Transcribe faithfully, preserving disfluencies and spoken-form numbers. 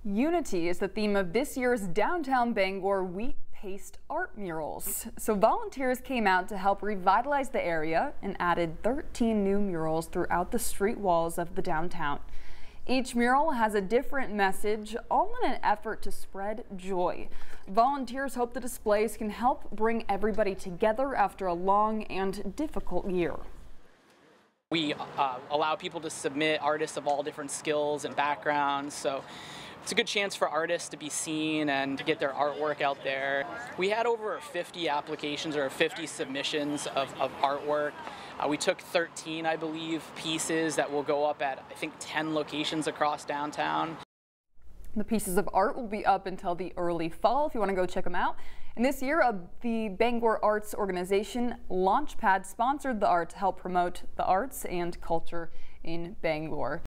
Unity is the theme of this year's Downtown Bangor Wheat Paste Art Murals. So volunteers came out to help revitalize the area and added thirteen new murals throughout the street walls of the downtown. Each mural has a different message, all in an effort to spread joy. Volunteers hope the displays can help bring everybody together after a long and difficult year. We uh, allow people to submit, artists of all different skills and backgrounds, so it's a good chance for artists to be seen and to get their artwork out there. We had over fifty applications or fifty submissions of, of artwork. Uh, we took thirteen, I believe, pieces that will go up at, I think, ten locations across downtown. The pieces of art will be up until the early fall if you want to go check them out. And this year, uh, the Bangor Arts Organization Launchpad sponsored the art to help promote the arts and culture in Bangor.